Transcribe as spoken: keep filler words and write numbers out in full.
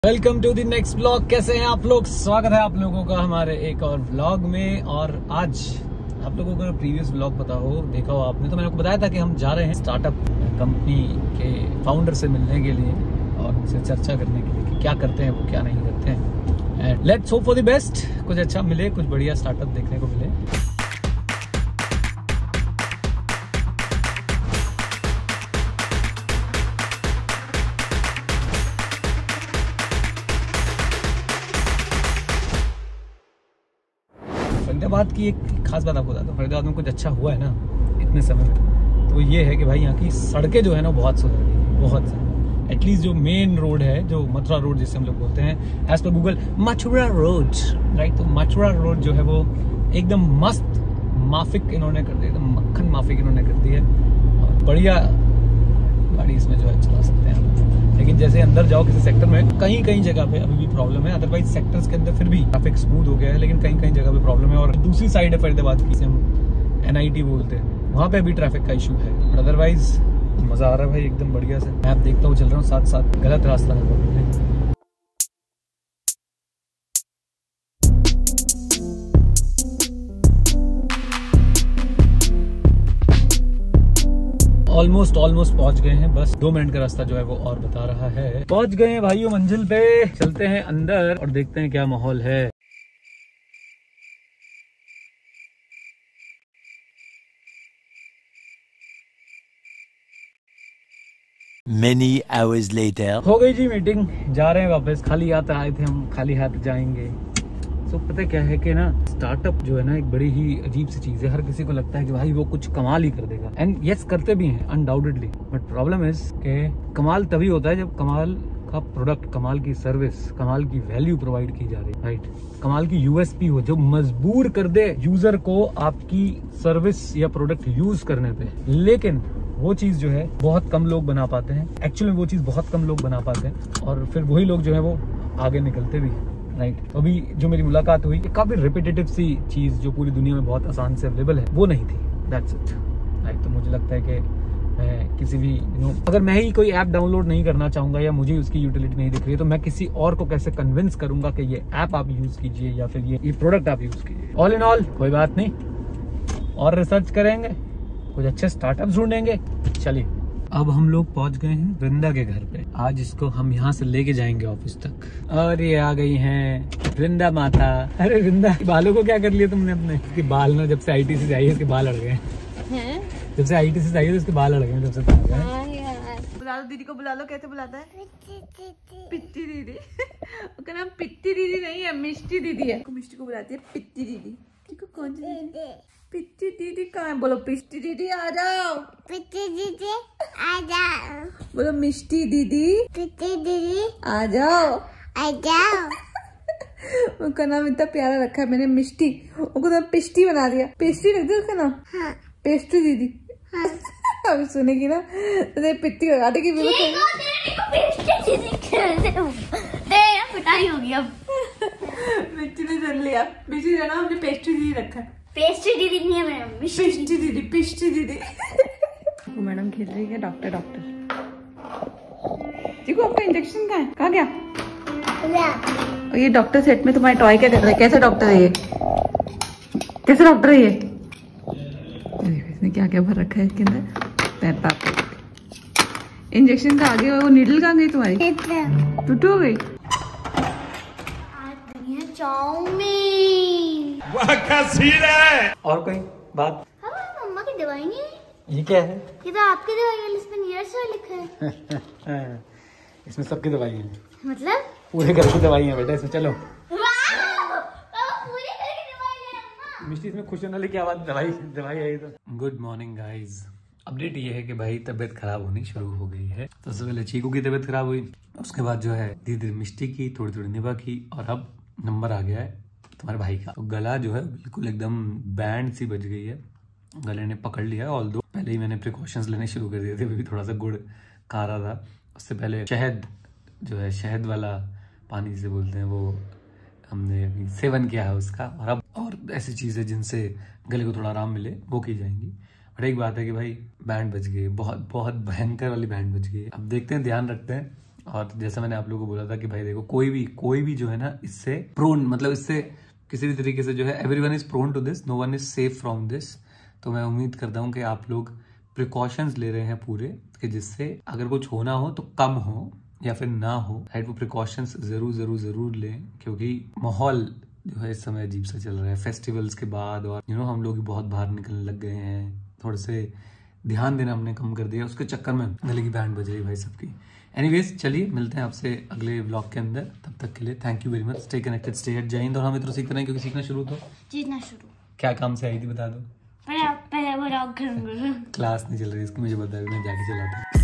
Welcome to the next blog. कैसे हैं आप लोग? स्वागत है आप लोगों का हमारे एक और ब्लॉग में। और आज आप लोगों को प्रीवियस ब्लॉग पता हो देखा हो आपने, तो मैंने आपको बताया था कि हम जा रहे हैं स्टार्टअप कंपनी के फाउंडर से मिलने के लिए और उनसे चर्चा करने के लिए कि क्या करते हैं वो, क्या नहीं करते हैं। And let's hope for the best, कुछ अच्छा मिले, कुछ बढ़िया स्टार्टअप देखने को मिले। फरीदाबाद की एक खास बात आपको बताता हूँ। फरीदाबाद में कुछ अच्छा हुआ है ना इतने समय में, तो ये है कि भाई यहाँ की सड़कें जो है ना बहुत सुधर गई है, बहुत ज़्यादा। एटलीस्ट जो मेन रोड है, जो मथुरा रोड जिसे हम लोग बोलते हैं as per Google Mathura road, right. तो मथुरा रोड जो है वो एकदम मस्त माफिक इन्होंने कर दिया, एकदम मक्खन माफिक इन्होंने कर दी है और बढ़िया गाड़ी इसमें जो है चला सकते हैं। लेकिन जैसे अंदर जाओ किसी सेक्टर में, कहीं कहीं जगह पे अभी भी प्रॉब्लम है, अदरवाइज सेक्टर्स के अंदर फिर भी ट्रैफिक स्मूथ हो गया है, लेकिन कहीं कहीं जगह पे प्रॉब्लम है। और दूसरी साइड है फरीदाबाद की, हम एन आई टी बोलते हैं, वहाँ पे अभी ट्रैफिक का इशू है। अदरवाइज मजा आ रहा है भाई एकदम बढ़िया से। मैप देखता हूँ, चल रहा हूँ साथ साथ, गलत रास्ता ना पकड़। ऑलमोस्ट ऑलमोस्ट पहुंच गए हैं, बस दो मिनट का रास्ता जो है वो और बता रहा है। पहुंच गए हैं भाइयों मंजिल पे। चलते हैं अंदर और देखते हैं क्या माहौल है। Many hours later. हो गई जी मीटिंग, जा रहे हैं वापस। खाली हाथ आए थे हम, खाली हाथ जाएंगे। तो पता क्या है कि ना, स्टार्टअप जो है ना एक बड़ी ही अजीब सी चीज है। हर किसी को लगता है कि भाई वो कुछ कमाल ही कर देगा, एंड यस करते भी हैं अनडाउटेडली। बट प्रॉब्लम इज कि कमाल तभी होता है जब कमाल का प्रोडक्ट, कमाल की सर्विस, कमाल की वैल्यू प्रोवाइड की जा रही है, राइट। कमाल की यू एस पी हो जो मजबूर कर दे यूजर को आपकी सर्विस या प्रोडक्ट यूज करने पे। लेकिन वो चीज जो है बहुत कम लोग बना पाते हैं। एक्चुअली वो चीज बहुत कम लोग बना पाते हैं और फिर वही लोग जो है वो आगे निकलते भी हैं, राइट। अभी जो मेरी मुलाकात हुई, काफी रिपीटेटिव सी चीज जो पूरी दुनिया में बहुत आसान से अवेलेबल है, वो नहीं थी। That's it, right. तो मुझे लगता है कि मैं किसी भी यू नो अगर मैं ही कोई ऐप डाउनलोड नहीं करना चाहूंगा या मुझे उसकी यूटिलिटी नहीं दिख रही है, तो मैं किसी और को कैसे कन्विंस करूंगा कि ये ऐप आप यूज कीजिए या फिर ये ये प्रोडक्ट आप यूज कीजिए। ऑल इन ऑल कोई बात नहीं, और रिसर्च करेंगे, कुछ अच्छे स्टार्टअप ढूंढेंगे। चलिए, अब हम लोग पहुंच गए हैं वृंदा के घर पे। आज इसको हम यहाँ से लेके जाएंगे ऑफिस तक। और ये आ गई हैं वृंदा माता। अरे वृंदा, बालों को क्या कर लिया तुमने अपने? इसके बाल ना जब से आई टी से आई है इसके बाल अड़ गए हैं। जब से आई टी से आई है तो इसके बाल अड़ गए हैं। जब से बुला लो दीदी को, बुला लो। कैसे बुलाता है? पित्ती दीदी। उसका नाम पित्ती दीदी नहीं है, मिष्टी दीदी है। मिष्टी को बुलाती है पित्ती दीदी। ठीक है, कौन सी दीदी? पित्ती दीदी कहाँ है? बोलो पिष्टी दीदी आ जाओ। पित्ती दीदी आ जाओ। बोलो मिष्टी दीदी। पित्ती दीदी आ जाओ। आ जाओ। उसका नाम इतना प्यारा रखा है मैंने, मिष्टी। उसको तो पिष्टी बना दिया। पेस्ट्री रख दिया उसका नाम। हाँ। पेस्ट्री दीदी। हाँ। अभी सुनेगी ना तो पित्ती लगा देगी। पिटाई होगी अब। मिष्टी ने सुन लिया। मिष्टी जाना, हमने पेस्ट्री दीदी रखा है। पेस्ट्री दीदी नहीं है मैडम, पिष्टी दीदी। पिष्टी दीदी। मैडम खेल रही है डॉक्टर डॉक्टर। देखो आपका इंजेक्शन कहाँ है? कहाँ गया? और ये डॉक्टर सेट में तुम्हारे टॉय क्या कर रहा है? कैसे डॉक्टर है ये? कैसे डॉक्टर है ये? इसने क्या क्या भर रखा है इसके अंदर? पेपा। इंजेक्शन का आगे वो नीडल कहाँ गई तुम्हारी? टूट हो गई। चाउमीन। और कोई बात? हाँ, मम्मा की दवाई नहीं है। ये क्या है? ये तो आपकी दवाई है, इसमें नीरज सर लिखा है। इसमें सबकी दवाई है, मतलब पूरे घर की दवाई है बेटा इसमें। चलो पूरी घर की दवाई है अम्मा। मिष्टी, इसमें खुश होने वाली क्या बात? दवाई दवाई आई तो। Good morning guys. अपडेट ये है कि भाई तबीयत खराब होनी शुरू हो गई है। तो सबसे पहले चीकू की तबीयत खराब हुई, उसके बाद जो है धीरे धीरे मिष्टी की, थोड़ी थोड़ी निभा की, और अब नंबर आ गया है तुम्हारे भाई का। तो गला जो है बिल्कुल एकदम बैंड सी बज गई है, गले ने पकड़ लिया है। ऑल दो पहले ही मैंने प्रिकॉशंस लेने शुरू कर दिए थे, भी थोड़ा सा गुड़ खा रहा था। उससे पहले शहद जो है, शहद वाला पानी से बोलते हैं, वो हमने अभी सेवन किया है उसका। और अब और ऐसी चीज़ें जिनसे गले को थोड़ा आराम मिले वो की जाएंगी। बट एक बात है कि भाई बैंड बज गई, बहुत बहुत भयंकर वाली बैंड बज गई। अब देखते हैं, ध्यान रखते हैं और जैसा मैंने आप लोगों को बोला था कि भाई देखो कोई भी कोई भी जो है ना इससे प्रोन, मतलब इससे किसी भी तरीके से जो है everyone is prone to this, no one is safe from this. तो मैं उम्मीद करता हूँ कि आप लोग प्रिकॉशंस ले रहे हैं पूरे, कि जिससे अगर कुछ होना हो तो कम हो या फिर ना हो, राइट। वो प्रिकॉशंस जरूर जरूर जरूर लें, क्योंकि माहौल जो है इस समय अजीब सा चल रहा है फेस्टिवल्स के बाद, और यू नो हम लोग भी बहुत बाहर निकलने लग गए हैं, थोड़े से ध्यान देना हमने कम कर दिया, उसके चक्कर में गले की बैंड बज रही भाई सबकी। एनीवेज चलिए मिलते हैं आपसे अगले व्लॉग के अंदर, तब तक के लिए thank you very much, stay connected, stay at. जय हिंद। और हम इतना सीखते हैं क्योंकि सीखना शुरू तो जीतना शुरू। क्या काम से आई थी बता दो। पहले पहले व्लॉग करूंगा। क्लास नहीं चल रही इसकी, मुझे बता, मैं जाके चलाता हूँ।